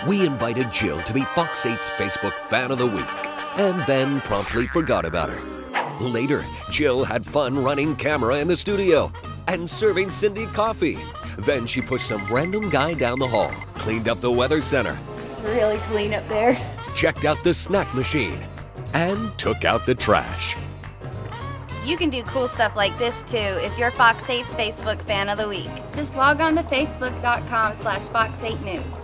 We invited Jill to be Fox8's Facebook Fan of the Week, and then promptly forgot about her. Later, Jill had fun running camera in the studio and serving Cindy coffee. Then she pushed some random guy down the hall, cleaned up the weather center. It's really clean up there. Checked out the snack machine, and took out the trash. You can do cool stuff like this too if you're Fox8's Facebook Fan of the Week. Just log on to facebook.com/Fox8 News.